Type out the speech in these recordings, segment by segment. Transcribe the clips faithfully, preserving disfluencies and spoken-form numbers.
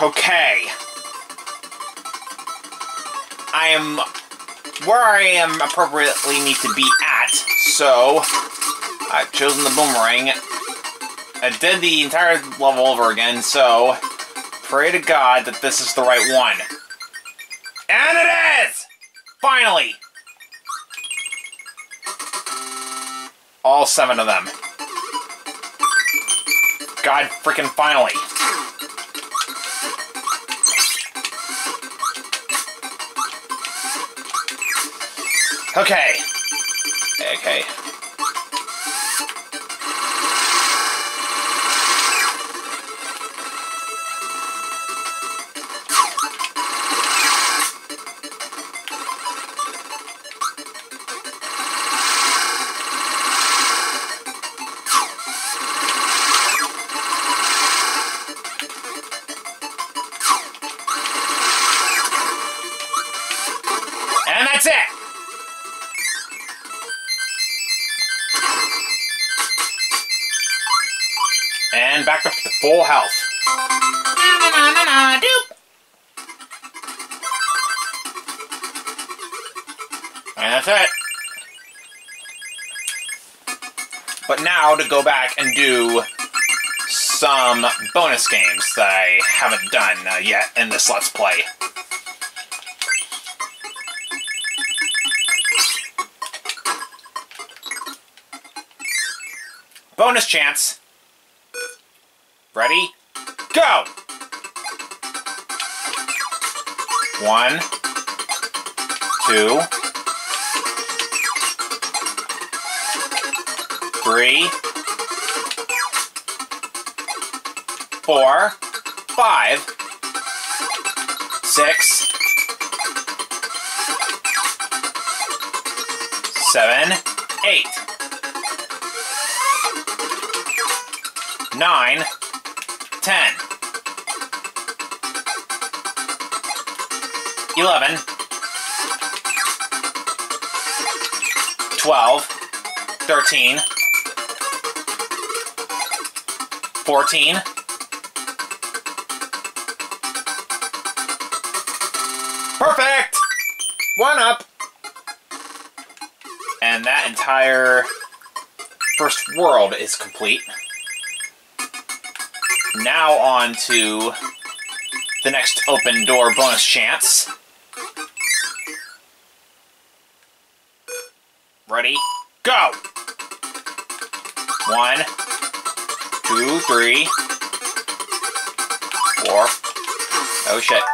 Okay. I am where I am appropriately need to be at, so I've chosen the boomerang. I did the entire level over again, so pray to God that this is the right one. And it is! Finally! All seven of them. God freaking finally. Okay. Okay. And that's it! And back up to full health. Na, na, na, na, doop. And that's it. But now to go back and do some bonus games that I haven't done uh, yet in this Let's Play. Bonus chance. Ready? Go! One. Two. Three. Four. Five. Six. Seven. Eight. Nine. Ten. Eleven. Twelve. Thirteen. Fourteen. Perfect! One up! And that entire first world is complete. Now on to the next open door bonus chance. Ready? Go! One, two, three, four. Oh shit.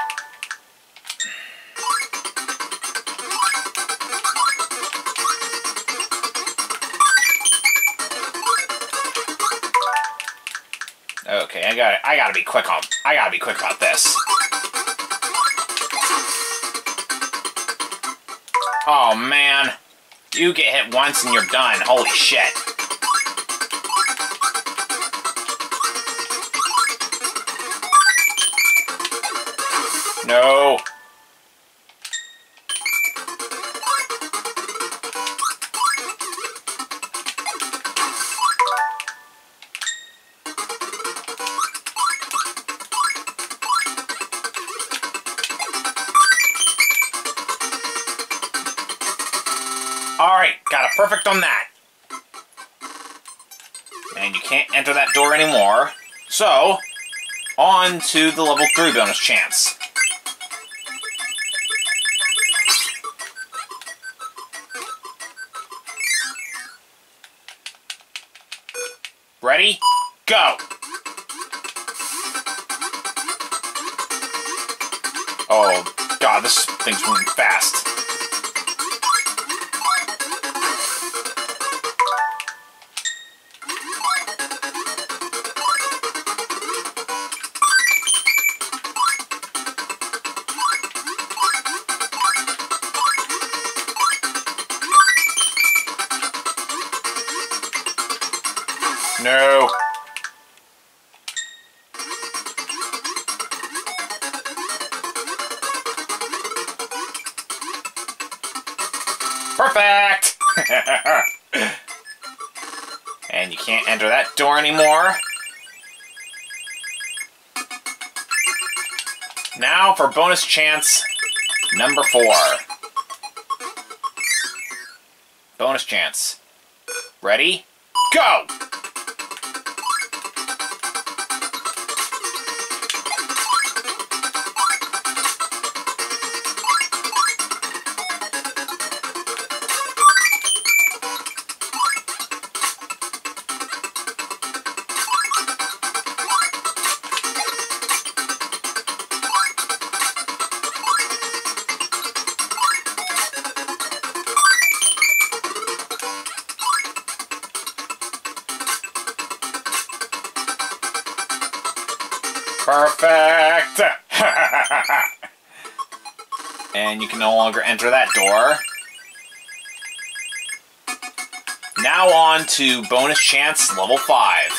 Okay, I gotta, I gotta be quick on, I gotta be quick about this. Oh man, you get hit once and you're done. Holy shit. No. Alright, got a perfect on that. And you can't enter that door anymore. So, on to the level three bonus chance. Ready? Go! Oh, God, this thing's moving fast. No. Perfect! And you can't enter that door anymore. Now for bonus chance number four. Bonus chance. Ready? Go! Perfect! And you can no longer enter that door. Now on to bonus chance level five.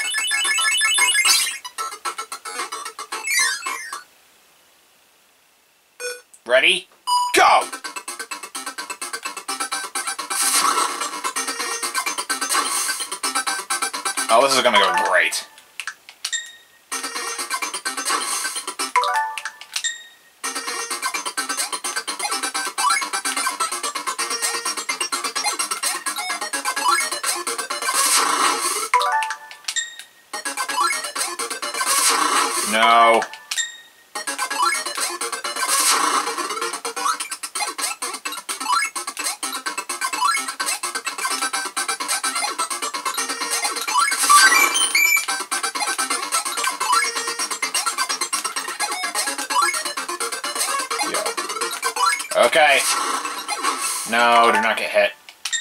Ready? Go! Oh, this is gonna go great. No. Yeah. Okay. No, do not get hit.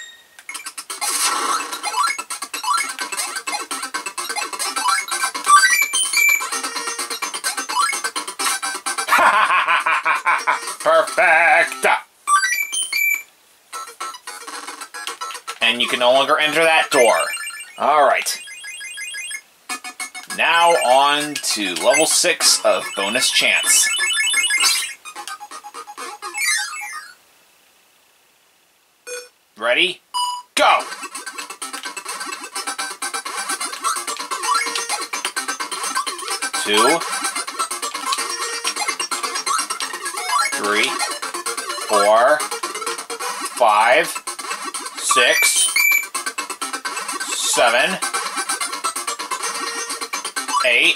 Perfect! And you can no longer enter that door. Alright. Now on to level six of bonus chance. Ready? Go! Two. Three, four, five, six, seven, eight,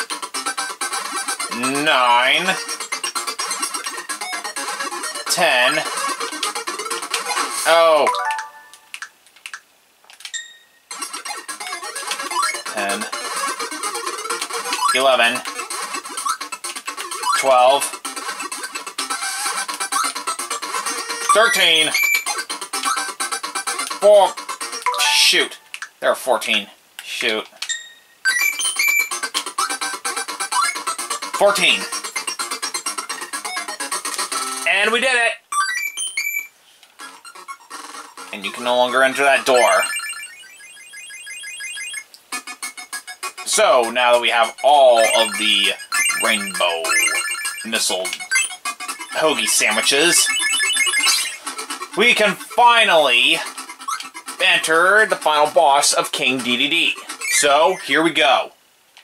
nine, ten. Oh. Ten. Eleven. Twelve. Thirteen. Four. Shoot. There are fourteen. Shoot. Fourteen. And we did it! And you can no longer enter that door. So, now that we have all of the rainbow missile hoagie sandwiches, we can finally enter the final boss of King Dedede. So, here we go.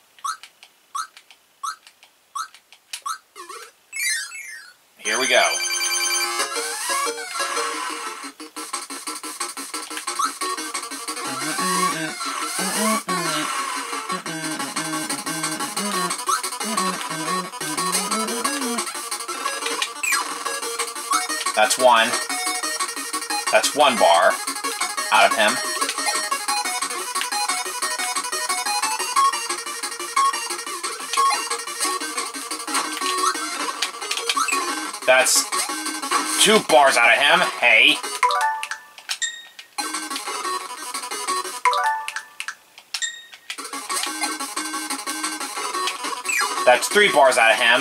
Here we go. That's one. That's one bar out of him. That's two bars out of him. Hey. That's three bars out of him.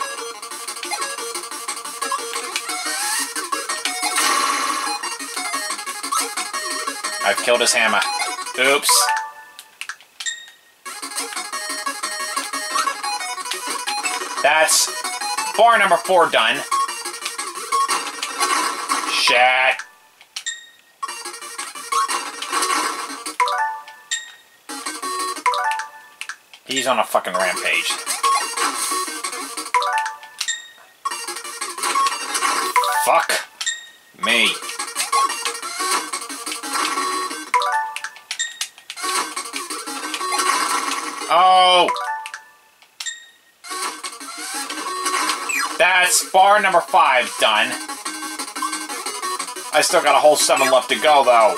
I've killed his hammer. Oops. That's bar number four done. Shit. He's on a fucking rampage. Fuck me. Oh! That's bar number five done. I still got a whole seven left to go, though.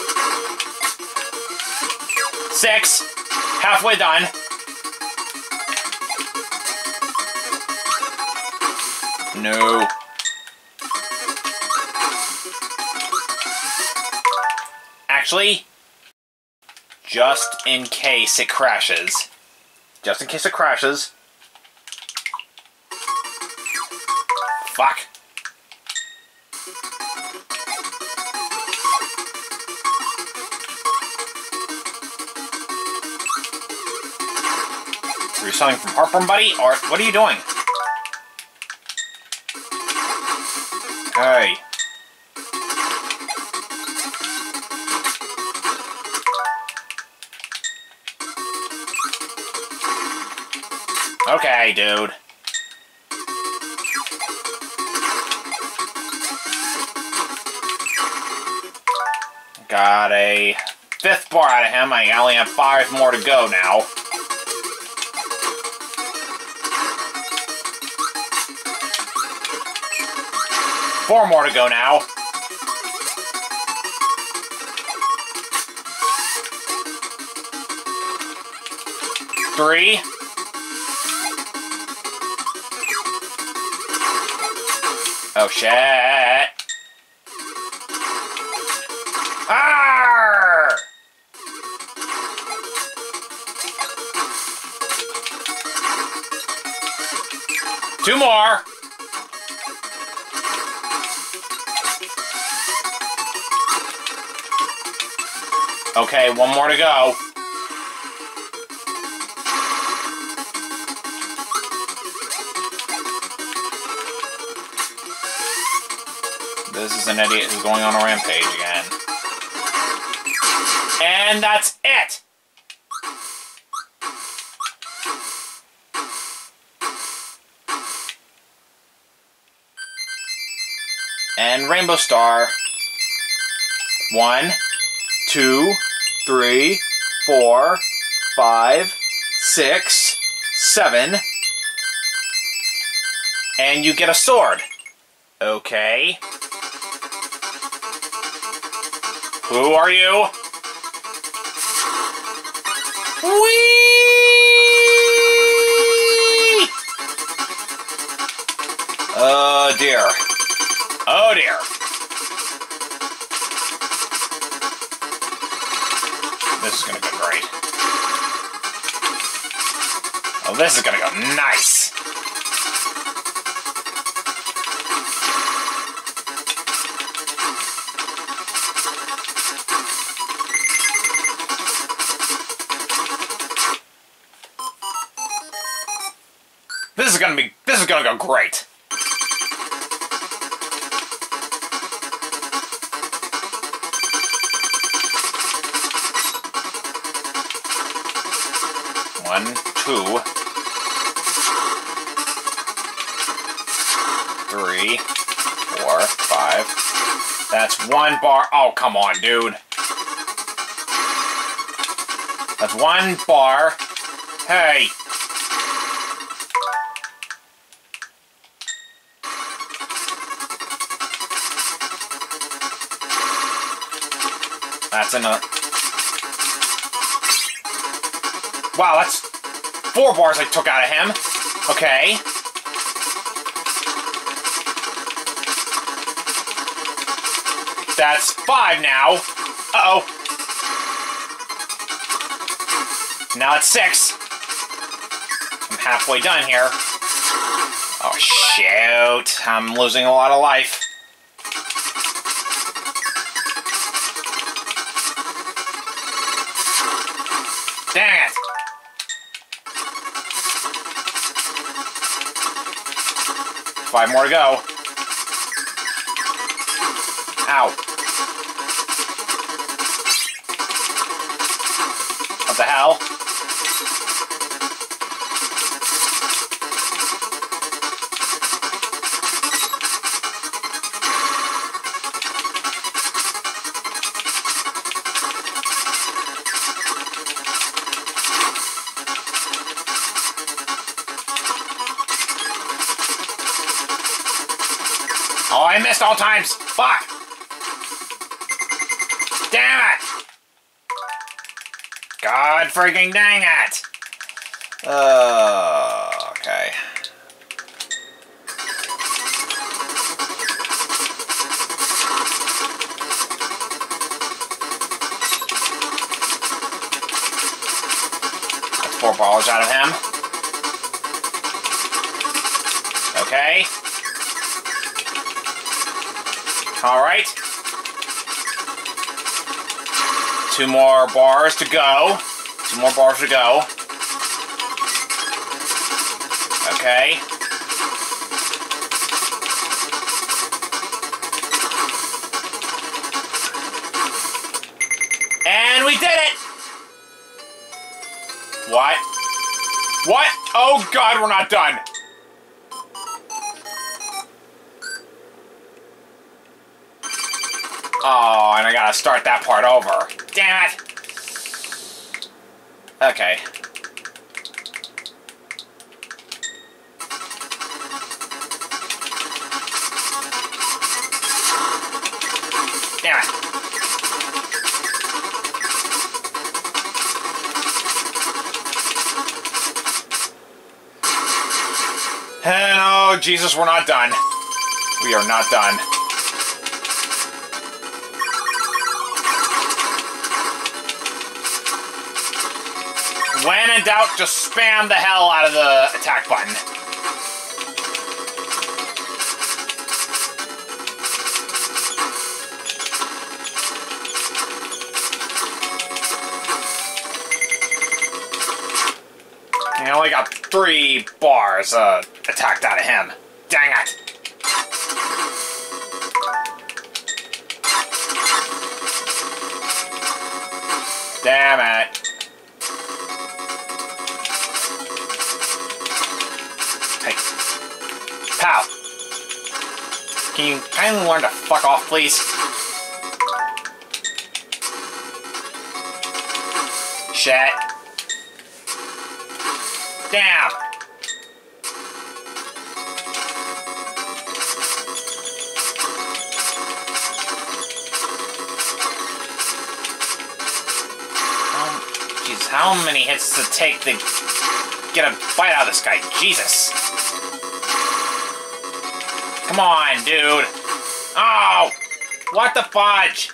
Six. Halfway done. No. Actually, just in case it crashes. Just in case it crashes. Fuck. Are you something from Heartburn, buddy? Or what are you doing? Hey. Okay, dude. Got a fifth bar out of him. I only have five more to go now. Four more to go now. Three. Oh, shit. Arrgh! Two more. Okay, one more to go. This is an idiot who's going on a rampage again. And that's it! And Rainbow Star. One, two, three, four, five, six, seven. And you get a sword. Okay. Who are you? Whee! Oh dear. Oh dear. This is gonna go great. Oh, this is gonna go nice. This is gonna be, this is gonna go great. One, two, three, four, five. That's one bar. Oh, come on, dude. That's one bar. Hey. That's enough. Wow, that's four bars I took out of him. Okay. That's five now. Uh-oh. Now it's six. I'm halfway done here. Oh, shoot. I'm losing a lot of life. Dang it. Five more to go. Ow. What the hell? I missed all times. Fuck. Damn it. God freaking dang it. Uh, okay. That's four balls out of him. Okay. Alright. Two more bars to go. Two more bars to go. Okay. And we did it! What? What? Oh god, we're not done. Oh, and I gotta start that part over. Damn it! Okay. Damn it. And oh, Jesus, we're not done. We are not done. When in doubt, just spam the hell out of the attack button. I only got three bars uh, attacked out of him. Dang it. Damn it. Hey. Pal. Can you kindly learn to fuck off, please? Shit. Damn! Um, jeez, how many hits does it take to get a bite out of this guy? Jesus! Come on, dude! Oh! What the fudge?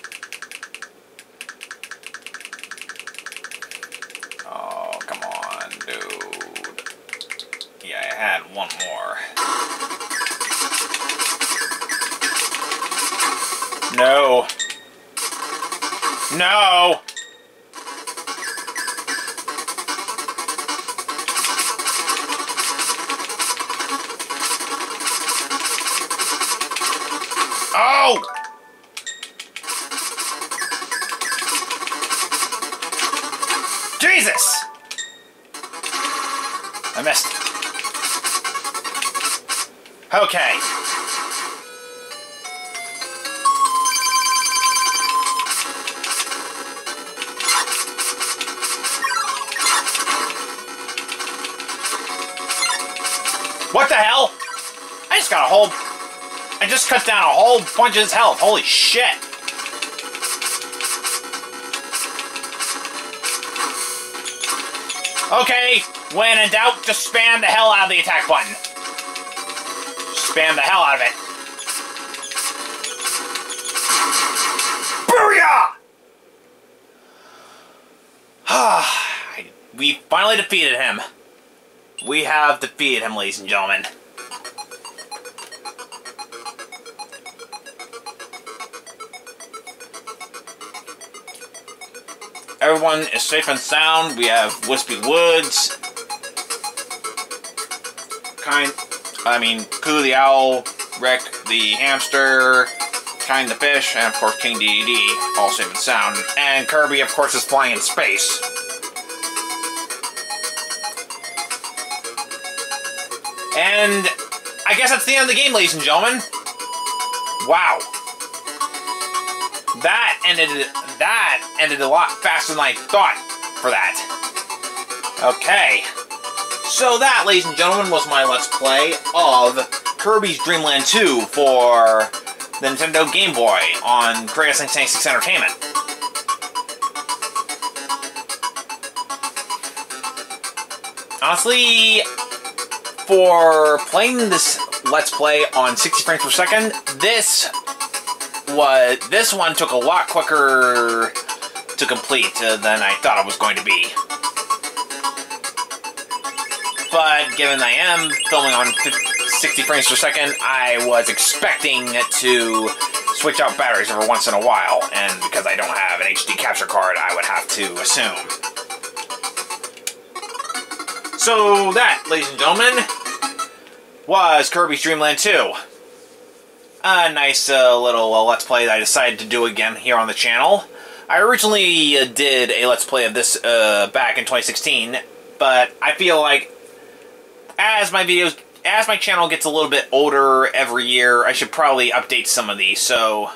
Oh, come on, dude. Yeah, I had one more. No. No! Oh! Jesus! I missed. Okay. What the hell? I just got a whole... I just cut down a whole bunch of his health. Holy shit. Okay, when in doubt, just spam the hell out of the attack button. Spam the hell out of it. Booyah! We finally defeated him. We have defeated him, ladies and gentlemen. Everyone is safe and sound. We have Wispy Woods. Kind, I mean, Coo the Owl, Rick the Hamster, Kind the Fish, and of course King D D D, all safe and sound. And Kirby, of course, is flying in space. And I guess that's the end of the game, ladies and gentlemen. Wow. That ended, that ended a lot faster than I thought for that. Okay. So that, ladies and gentlemen, was my Let's Play of Kirby's Dream Land two for the Nintendo Game Boy on Crazy ninety-six Entertainment. Honestly, for playing this Let's Play on sixty frames per second, this was this one took a lot quicker to complete uh, than I thought it was going to be. But given I am filming on sixty frames per second, I was expecting to switch out batteries every once in a while, and because I don't have an H D capture card, I would have to assume. So that, ladies and gentlemen, was Kirby's Dream Land two. A nice uh, little uh, Let's Play that I decided to do again here on the channel. I originally uh, did a Let's Play of this uh, back in twenty sixteen, but I feel like as my videos, as my channel gets a little bit older every year, I should probably update some of these, so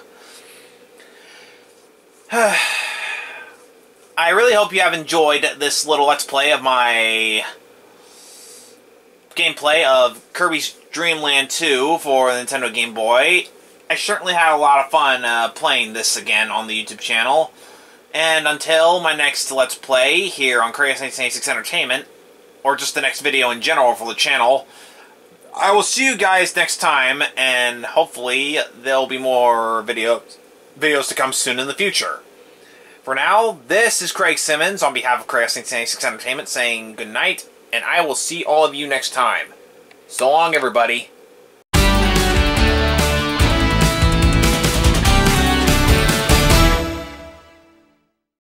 I really hope you have enjoyed this little Let's Play of my gameplay of Kirby's Dream Land two for the Nintendo Game Boy. I certainly had a lot of fun uh, playing this again on the YouTube channel. And until my next Let's Play here on Crazy ninety-six Entertainment, or just the next video in general for the channel, I will see you guys next time, and hopefully there'll be more videos, videos to come soon in the future. For now, this is Craig Simmons on behalf of Crazy ninety-six Entertainment saying good night, and I will see all of you next time. So long, everybody.